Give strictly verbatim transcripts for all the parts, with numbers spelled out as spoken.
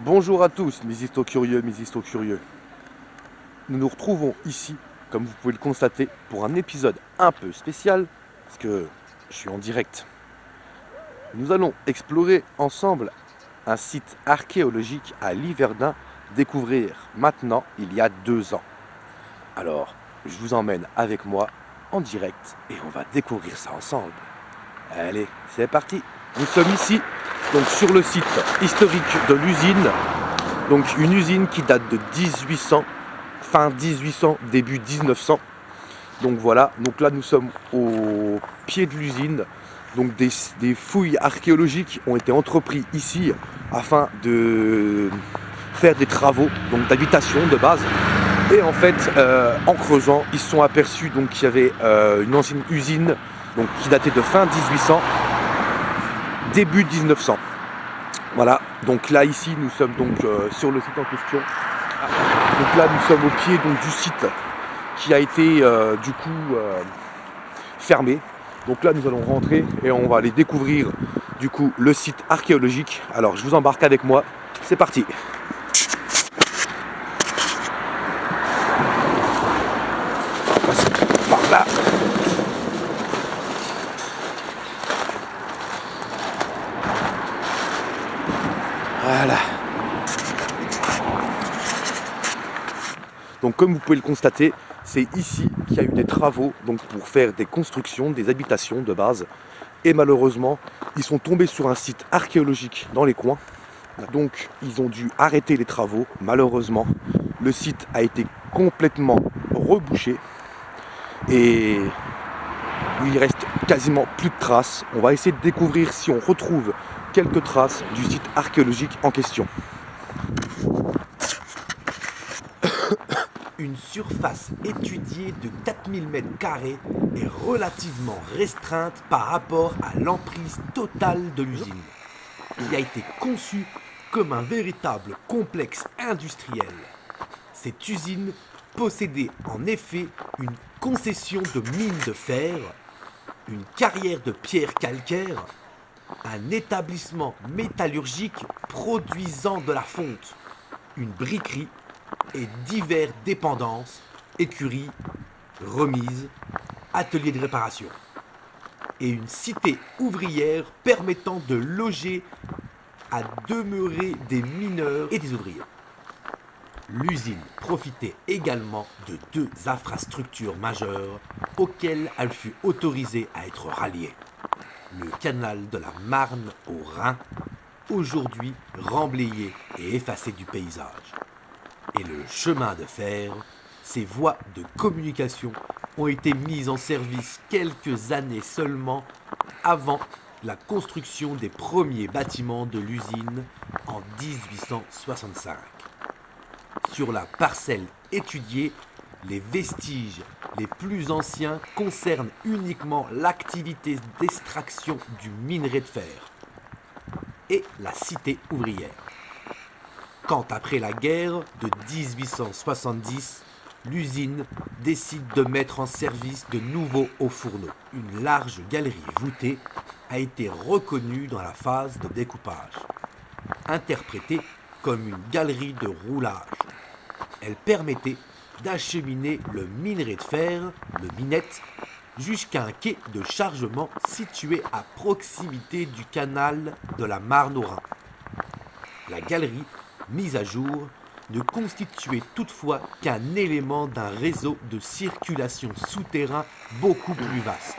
Bonjour à tous mes histo-curieux, mes histo-curieux. Nous nous retrouvons ici, comme vous pouvez le constater, pour un épisode un peu spécial, parce que je suis en direct. Nous allons explorer ensemble un site archéologique à Liverdun, découvrir maintenant il y a deux ans. Alors, je vous emmène avec moi en direct et on va découvrir ça ensemble. Allez, c'est parti. Nous sommes ici, donc sur le site historique de l'usine. Donc une usine qui date de dix-huit cents, fin dix-huit cents, début mille neuf cents. Donc voilà, donc là nous sommes au pied de l'usine. Donc des, des fouilles archéologiques ont été entreprises ici afin de faire des travaux donc d'habitation de base. Et en fait, euh, en creusant, ils se sont aperçus donc qu'il y avait euh, une ancienne usine donc, qui datait de fin dix-huit cents, début mille neuf cents. Voilà, donc là ici nous sommes donc euh, sur le site en question. Donc là nous sommes au pied donc, du site qui a été euh, du coup euh, fermé. Donc là nous allons rentrer et on va aller découvrir du coup le site archéologique. Alors je vous embarque avec moi, c'est parti. On passe par là. Voilà. Donc comme vous pouvez le constater, c'est ici qu'il y a eu des travaux donc pour faire des constructions, des habitations de base. Et malheureusement, ils sont tombés sur un site archéologique dans les coins. Donc ils ont dû arrêter les travaux. Malheureusement, le site a été complètement rebouché. Et il reste quasiment plus de traces. On va essayer de découvrir si on retrouve quelques traces du site archéologique en question. Une surface étudiée de quatre mille mètres carrés est relativement restreinte par rapport à l'emprise totale de l'usine, qui a été conçue comme un véritable complexe industriel. Cette usine possédait en effet une concession de mines de fer, une carrière de pierres calcaires, un établissement métallurgique produisant de la fonte, une briquerie et diverses dépendances, écuries, remises, ateliers de réparation, et une cité ouvrière permettant de loger à demeurer des mineurs et des ouvriers. L'usine profitait également de deux infrastructures majeures auxquelles elle fut autorisée à être ralliée. Le canal de la Marne au Rhin, aujourd'hui remblayé et effacé du paysage. Et le chemin de fer, ces voies de communication ont été mises en service quelques années seulement avant la construction des premiers bâtiments de l'usine en dix-huit cent soixante-cinq. Sur la parcelle étudiée, les vestiges les plus anciens concernent uniquement l'activité d'extraction du minerai de fer et la cité ouvrière. Quand après la guerre de dix-huit cent soixante-dix, l'usine décide de mettre en service de nouveaux hauts fourneaux. Une large galerie voûtée a été reconnue dans la phase de découpage, interprétée comme une galerie de roulage. Elle permettait d'acheminer le minerai de fer, le minette, jusqu'à un quai de chargement situé à proximité du canal de la Marne au Rhin. La galerie, mise à jour, ne constituait toutefois qu'un élément d'un réseau de circulation souterrain beaucoup plus vaste.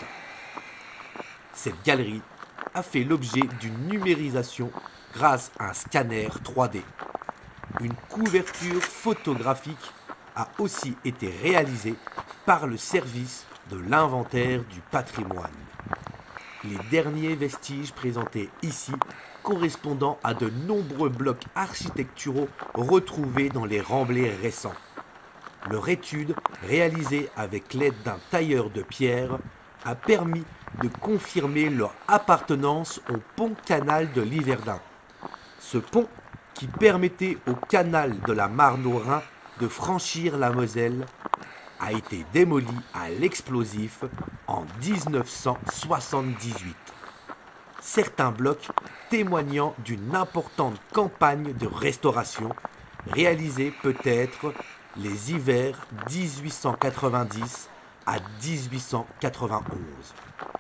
Cette galerie a fait l'objet d'une numérisation grâce à un scanner trois D. Une couverture photographique a aussi été réalisée par le service de l'inventaire du patrimoine. Les derniers vestiges présentés ici correspondant à de nombreux blocs architecturaux retrouvés dans les remblais récents. Leur étude, réalisée avec l'aide d'un tailleur de pierre, a permis de confirmer leur appartenance au pont-canal de Liverdun. Ce pont, qui permettait au canal de la Marne au Rhin de franchir la Moselle, a été démoli à l'explosif en mille neuf cent soixante-dix-huit. certains blocs témoignant d'une importante campagne de restauration réalisée peut-être les hivers mille huit cent quatre-vingt-dix à mille huit cent quatre-vingt-onze.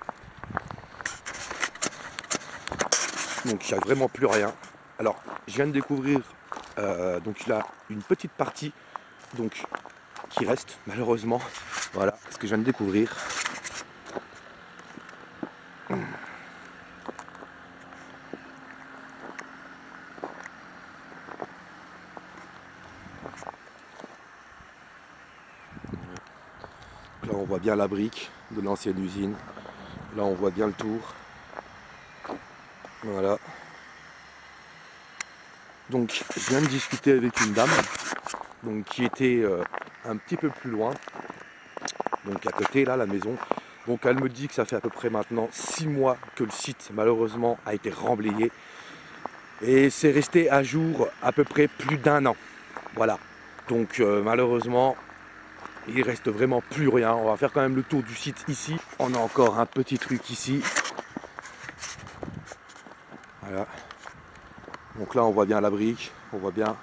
Donc il n'y a vraiment plus rien. Alors je viens de découvrir euh, donc là une petite partie donc qui reste malheureusement. Voilà ce que je viens de découvrir. Là on voit bien la brique de l'ancienne usine. Là on voit bien le tour. Voilà. Donc je viens de discuter avec une dame donc, qui était euh, un petit peu plus loin. Donc à côté là la maison. Donc elle me dit que ça fait à peu près maintenant six mois que le site malheureusement a été remblayé. Et c'est resté à jour à peu près plus d'un an. Voilà. Donc euh, malheureusement il reste vraiment plus rien. On va faire quand même le tour du site ici. On a encore un petit truc ici. Voilà. Donc là on voit bien la brique, on voit bien.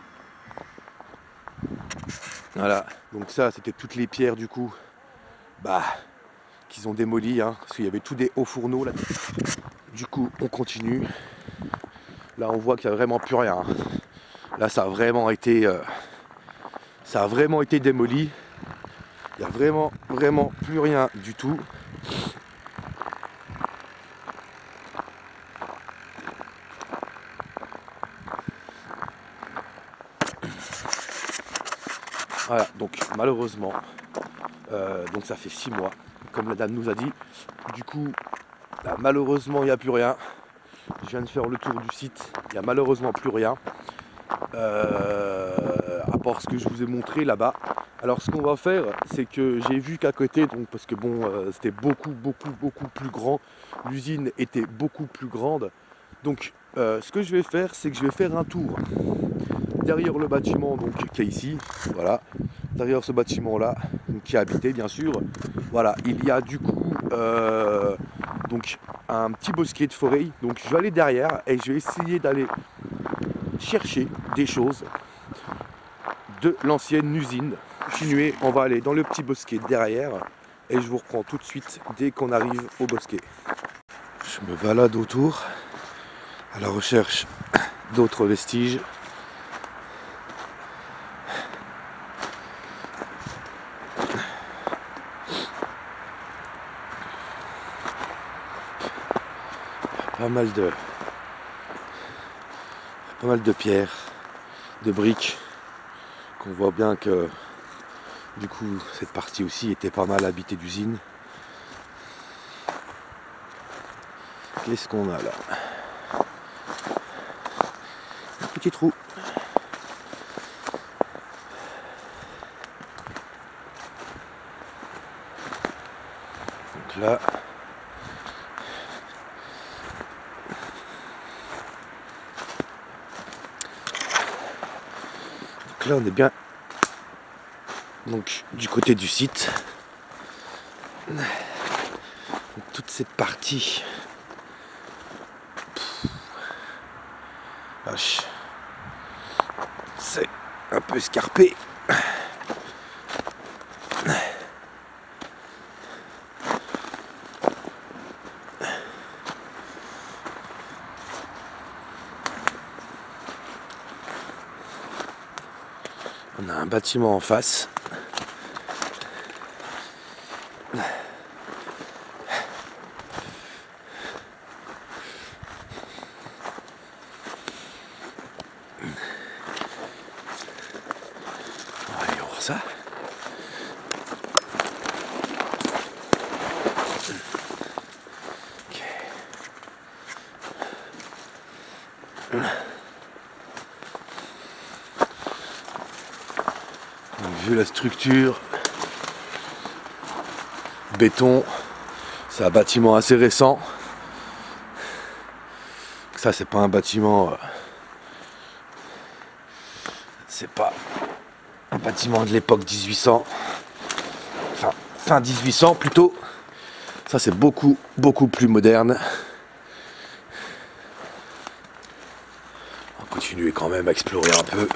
Voilà. Donc ça c'était toutes les pierres du coup bah qu'ils ont démolies, hein, parce qu'il y avait tous des hauts fourneaux là. Du coup on continue. Là on voit qu'il n'y a vraiment plus rien. Là ça a vraiment été euh, ça a vraiment été démoli. Il n'y a vraiment vraiment plus rien du tout. Voilà, donc malheureusement, euh, donc ça fait six mois, comme la dame nous a dit. Du coup, là, malheureusement, il n'y a plus rien. Je viens de faire le tour du site, il n'y a malheureusement plus rien. Euh, à part ce que je vous ai montré là-bas. Alors ce qu'on va faire, c'est que j'ai vu qu'à côté, donc parce que bon, euh, c'était beaucoup, beaucoup, beaucoup plus grand. L'usine était beaucoup plus grande. Donc euh, ce que je vais faire, c'est que je vais faire un tour derrière le bâtiment donc, qui est ici, voilà, derrière ce bâtiment là, donc, qui est habité bien sûr, voilà, il y a du coup euh, donc un petit bosquet de forêt, donc je vais aller derrière et je vais essayer d'aller chercher des choses de l'ancienne usine. Continuez, on va aller dans le petit bosquet derrière et je vous reprends tout de suite dès qu'on arrive au bosquet. Je me balade autour à la recherche d'autres vestiges. Pas mal de pas mal de pierres, de briques, qu'on voit bien que du coup cette partie aussi était pas mal habitée d'usines. Qu'est-ce qu'on a là? Un petit trou. Donc là. Donc là on est bien donc du côté du site. Donc, toute cette partie. Vache. C'est un peu escarpé. On a un bâtiment en face. On va aller voir ça. Ok. Donc, vu la structure, béton, c'est un bâtiment assez récent. Ça c'est pas un bâtiment, euh, c'est pas un bâtiment de l'époque dix-huit cents, enfin fin dix-huit cents plutôt. Ça c'est beaucoup beaucoup plus moderne. même explorer un peu.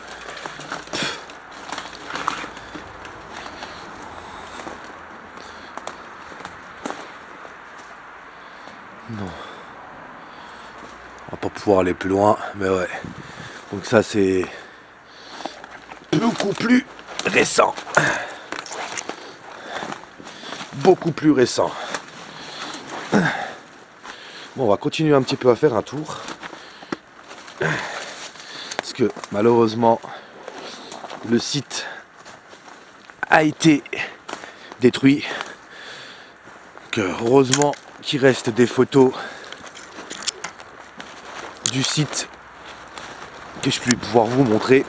Non. On va pas pouvoir aller plus loin, mais ouais. Donc ça c'est beaucoup plus récent. Beaucoup plus récent. Bon, on va continuer un petit peu à faire un tour. Parce que malheureusement, le site a été détruit. Que heureusement qu'il reste des photos du site que je vais pouvoir vous montrer.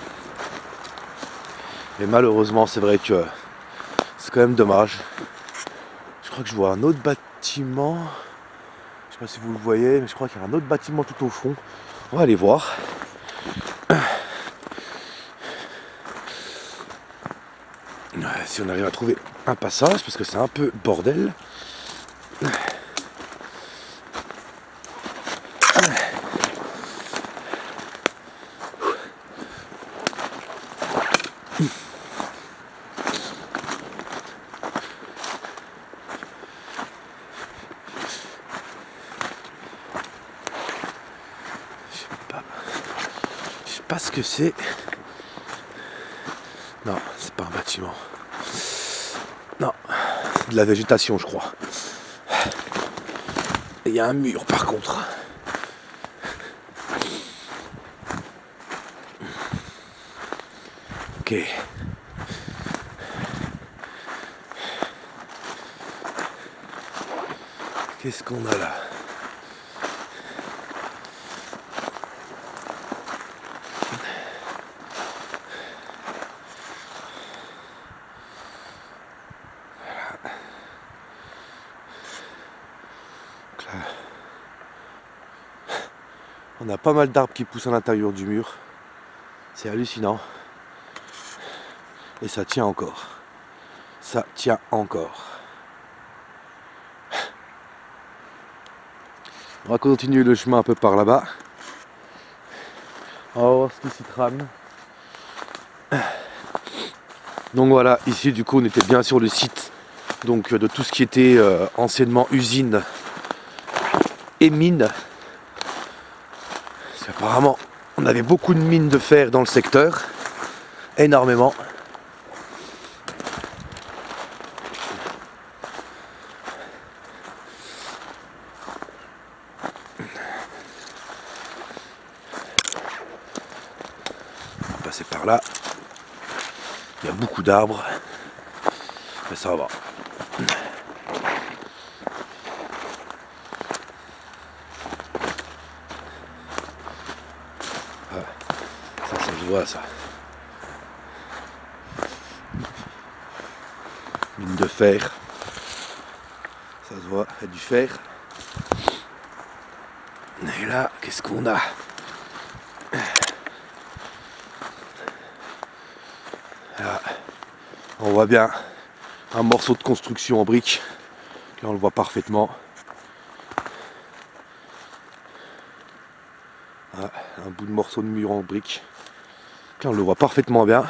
Mais malheureusement, c'est vrai que c'est quand même dommage. Je crois que je vois un autre bâtiment. Je sais pas si vous le voyez, mais je crois qu'il y a un autre bâtiment tout au fond. On va aller voir. Si on arrive à trouver un passage, parce que c'est un peu bordel. Je sais pas ce que c'est. Non, c'est pas un bâtiment. Non, c'est de la végétation, je crois. Et il y a un mur par contre. Ok. Qu'est-ce qu'on a là? On a pas mal d'arbres qui poussent à l'intérieur du mur. C'est hallucinant. Et ça tient encore. Ça tient encore. On va continuer le chemin un peu par là-bas. On va voir ce qui s'y trame. Donc voilà, ici du coup on était bien sur le site donc, de tout ce qui était euh, anciennement usine et mine. Apparemment, on avait beaucoup de mines de fer dans le secteur, énormément. On va passer par là. Il y a beaucoup d'arbres, mais ça va. Ça, ça se voit, ça. Mine de fer. Ça se voit, il y a du fer. Et là, qu'est-ce qu'on a? Là, on voit bien un morceau de construction en briques. Là, on le voit parfaitement. Ah, un bout de morceau de mur en briques. Là, on le voit parfaitement bien.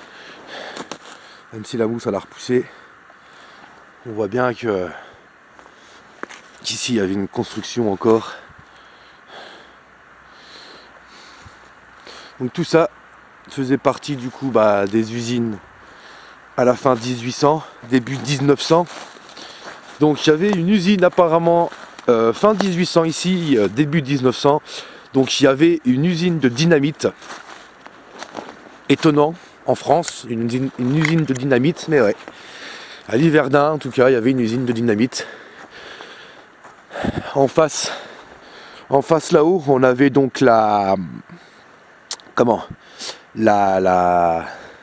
Même si la mousse a la repoussé, on voit bien que qu'ici il y avait une construction encore. Donc tout ça faisait partie du coup bah, des usines à la fin dix-huit cents, début dix-neuf cents. Donc il y avait une usine apparemment euh, fin dix-huit cents ici, euh, début dix-neuf cents. Donc il y avait une usine de dynamite. Étonnant en France, une usine, une usine de dynamite, mais ouais. À Liverdun en tout cas, il y avait une usine de dynamite. En face, en face là-haut, on avait donc la... Comment La... la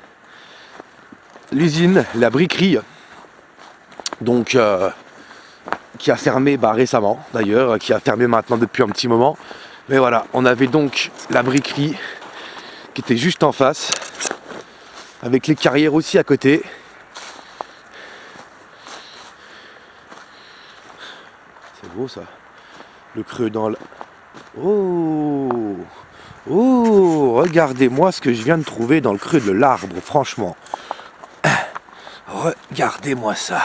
l'usine, la briquerie, donc euh, qui a fermé bah, récemment d'ailleurs, qui a fermé maintenant depuis un petit moment. Mais voilà, on avait donc la briquerie qui était juste en face, avec les carrières aussi à côté. C'est beau ça. Le creux dans le... Oh, Oh, regardez-moi ce que je viens de trouver dans le creux de l'arbre, franchement. Regardez-moi ça.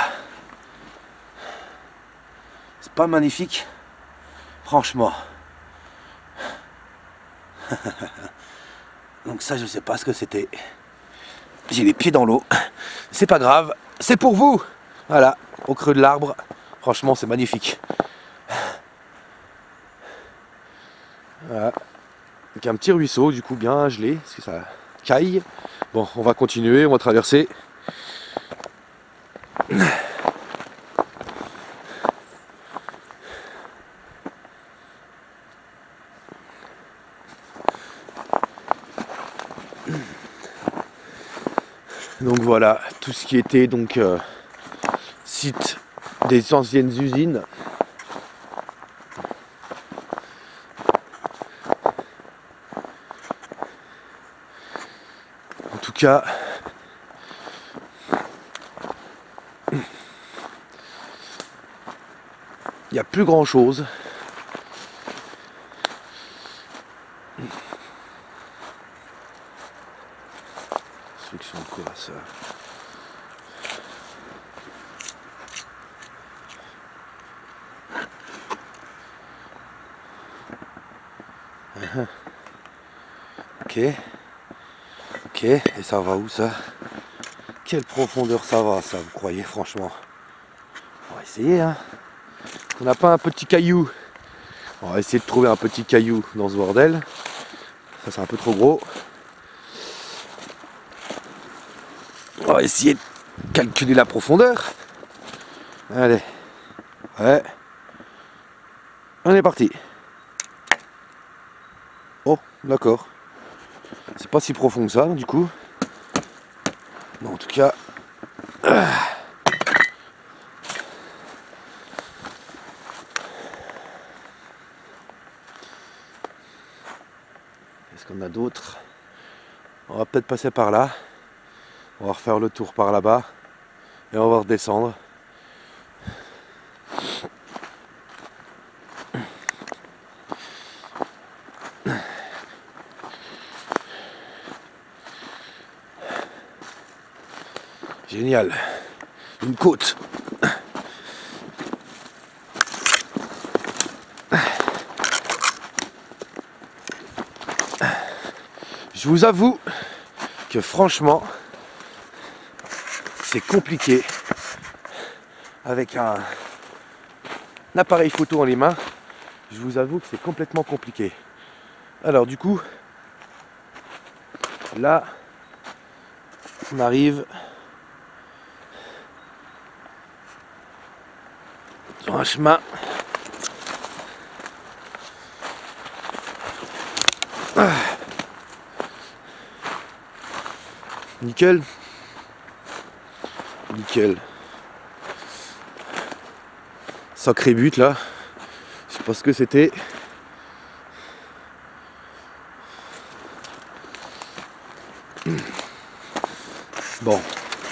C'est pas magnifique? Franchement. Donc ça, je sais pas ce que c'était. J'ai les pieds dans l'eau. C'est pas grave, c'est pour vous. Voilà, au creux de l'arbre. Franchement, c'est magnifique. Voilà. Donc un petit ruisseau, du coup, bien gelé, parce que ça caille. Bon, on va continuer, on va traverser. Donc voilà, tout ce qui était donc euh, site des anciennes usines. En tout cas, il n'y a plus grand chose. Construction de quoi ça? Uh-huh. Ok. Ok, et ça va où ça? Quelle profondeur ça va ça, vous croyez franchement? On va essayer hein. On n'a pas un petit caillou. On va essayer de trouver un petit caillou dans ce bordel. Ça c'est un peu trop gros. On va essayer de calculer la profondeur. Allez. Ouais. On est parti. Oh, d'accord. C'est pas si profond que ça, du coup. Mais en tout cas... Est-ce qu'on a d'autres? On va peut-être passer par là. On va refaire le tour par là-bas. Et on va redescendre. Génial. Une côte. Je vous avoue que franchement, c'est compliqué avec un, un appareil photo dans les mains. Je vous avoue que c'est complètement compliqué. Alors du coup, là, on arrive sur un chemin. Ah. Nickel. Nickel. Sacré but là. Je sais pas ce que c'était. Bon.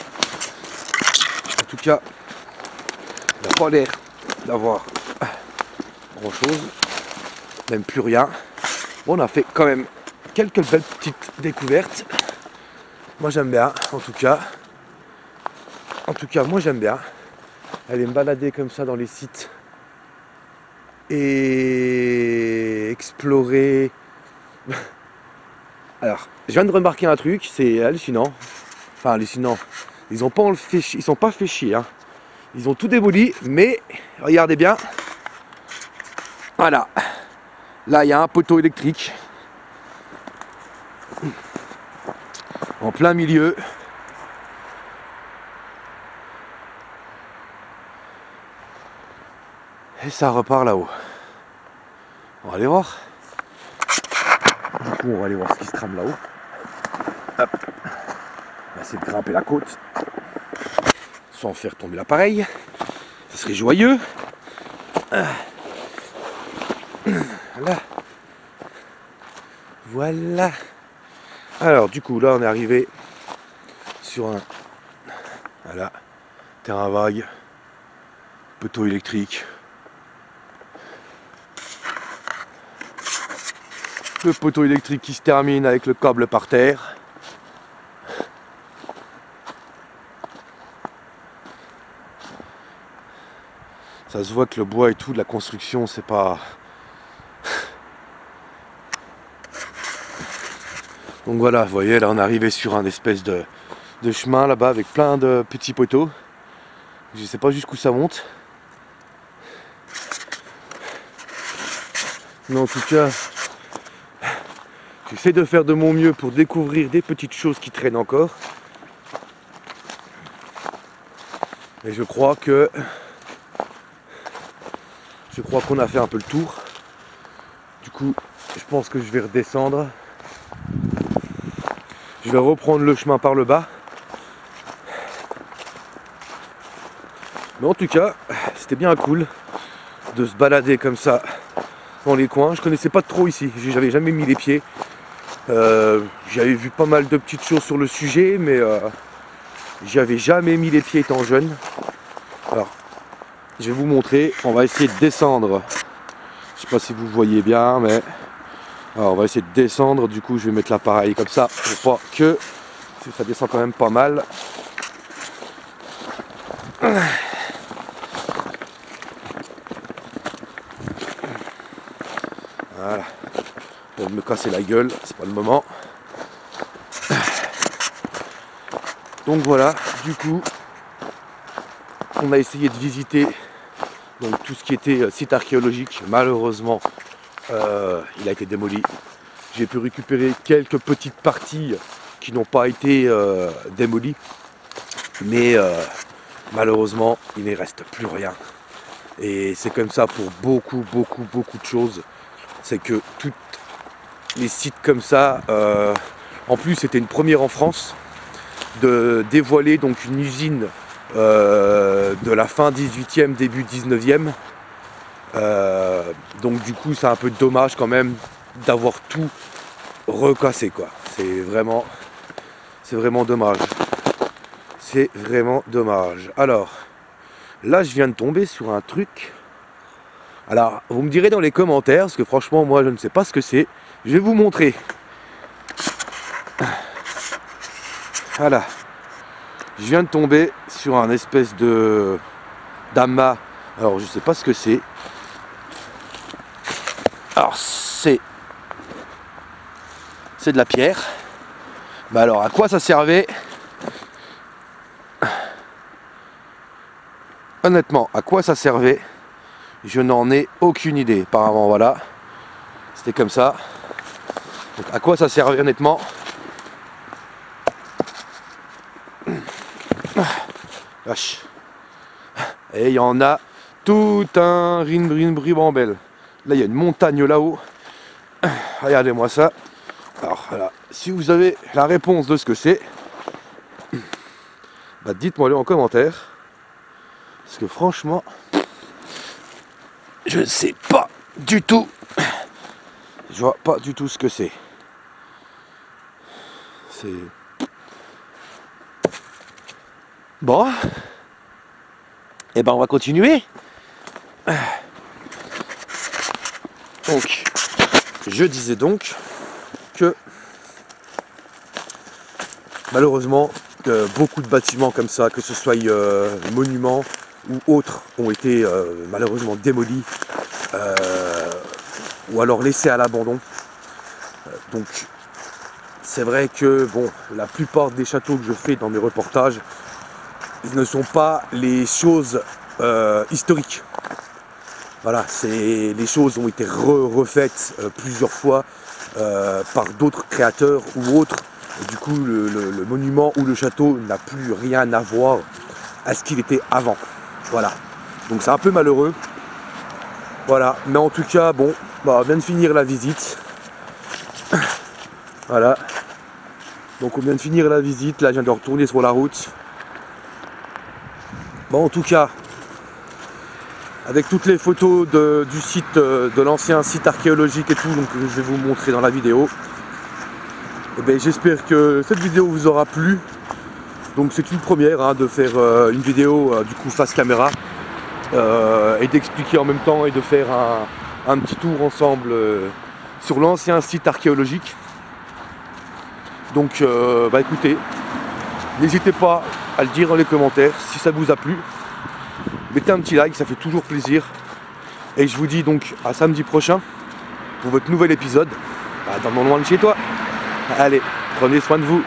En tout cas, il n'a pas l'air d'avoir grand chose. Même plus rien. Bon, on a fait quand même quelques belles petites découvertes. Moi j'aime bien, en tout cas. En tout cas, moi j'aime bien. Aller me balader comme ça dans les sites. Et explorer. Alors, je viens de remarquer un truc, c'est hallucinant. Enfin, hallucinant. Ils ont pas fait chier, ils sont pas fait chier. Hein. Ils ont tout démoli, mais regardez bien. Voilà. Là, il y a un poteau électrique. En plein milieu. Et ça repart là-haut. On va aller voir. Du coup, on va aller voir ce qui se trame là-haut. Hop. On va essayer de grimper la côte. Sans faire tomber l'appareil. Ce serait joyeux. Voilà. Voilà. Alors, du coup, là, on est arrivé sur un... Voilà. Terrain vague. Poteau électrique. Le poteau électrique qui se termine avec le câble par terre. Ça se voit que le bois et tout de la construction, c'est pas... Donc voilà, vous voyez, là on est arrivé sur un espèce de, de chemin là-bas avec plein de petits poteaux. Je sais pas jusqu'où ça monte. Mais en tout cas, j'essaie de faire de mon mieux pour découvrir des petites choses qui traînent encore. Et je crois que... Je crois qu'on a fait un peu le tour. Du coup, je pense que je vais redescendre. Je vais reprendre le chemin par le bas. Mais en tout cas, c'était bien cool de se balader comme ça dans les coins. Je connaissais pas trop ici, j'avais jamais mis les pieds. Euh, J'avais vu pas mal de petites choses sur le sujet, mais euh, j'avais jamais mis les pieds étant jeune. Alors, je vais vous montrer. On va essayer de descendre. Je sais pas si vous voyez bien, mais alors, on va essayer de descendre. Du coup, je vais mettre l'appareil comme ça pour pas que ça descend quand même pas mal. Voilà. Pour me casser la gueule, c'est pas le moment. Donc voilà, du coup, on a essayé de visiter donc, tout ce qui était site archéologique. Malheureusement, euh, il a été démoli. J'ai pu récupérer quelques petites parties qui n'ont pas été euh, démolies. Mais euh, malheureusement, il ne reste plus rien. Et c'est comme ça pour beaucoup, beaucoup, beaucoup de choses. C'est que tous les sites comme ça, euh, en plus c'était une première en France, de dévoiler donc une usine euh, de la fin dix-huitième, début dix-neuvième. Euh, donc du coup c'est un peu dommage quand même d'avoir tout recassé quoi. C'est vraiment, c'est vraiment dommage. C'est vraiment dommage. Alors, là je viens de tomber sur un truc. Alors, vous me direz dans les commentaires, parce que franchement moi je ne sais pas ce que c'est. Je vais vous montrer. Voilà. Je viens de tomber sur un espèce de d'amas. Alors je ne sais pas ce que c'est. Alors c'est c'est de la pierre. Mais alors à quoi ça servait? Honnêtement, à quoi ça servait? Je n'en ai aucune idée. Apparemment voilà. C'était comme ça. Donc à quoi ça servait honnêtement? Vache. Et il y en a tout un rin-brin-bribambelle. Là il y a une montagne là-haut. Regardez-moi ça. Alors voilà, si vous avez la réponse de ce que c'est, bah dites-moi le en commentaire. Parce que franchement, je ne sais pas du tout. Je vois pas du tout ce que c'est. C'est... Bon. Et ben on va continuer. Donc, je disais donc que malheureusement euh, beaucoup de bâtiments comme ça, que ce soit euh, monuments ou autres, ont été euh, malheureusement démolis euh, ou alors laissés à l'abandon. Euh, donc c'est vrai que bon, la plupart des châteaux que je fais dans mes reportages, ils ne sont pas les choses euh, historiques. Voilà, c'est, les choses ont été re refaites euh, plusieurs fois euh, par d'autres créateurs ou autres. Et du coup, le, le, le monument ou le château n'a plus rien à voir à ce qu'il était avant. Voilà, donc c'est un peu malheureux. Voilà, mais en tout cas, bon, bah, on vient de finir la visite. Voilà, donc on vient de finir la visite. Là, je viens de retourner sur la route. Bon, en tout cas, avec toutes les photos de, du site, de l'ancien site archéologique et tout, donc je vais vous montrer dans la vidéo. Et ben, j'espère que cette vidéo vous aura plu. Donc c'est une première hein, de faire euh, une vidéo euh, du coup face caméra euh, et d'expliquer en même temps et de faire un, un petit tour ensemble euh, sur l'ancien site archéologique. Donc euh, bah écoutez, n'hésitez pas à le dire dans les commentaires si ça vous a plu. Mettez un petit like, ça fait toujours plaisir. Et je vous dis donc à samedi prochain pour votre nouvel épisode bah, dans Non Loin de Chez Toi. Allez, prenez soin de vous.